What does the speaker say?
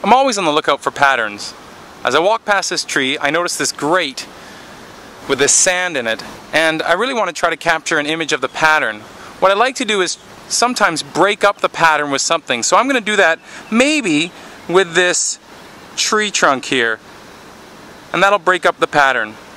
I'm always on the lookout for patterns. As I walk past this tree, I notice this grate with this sand in it, and I really want to try to capture an image of the pattern. What I like to do is sometimes break up the pattern with something. So I'm going to do that maybe with this tree trunk here, and that'll break up the pattern.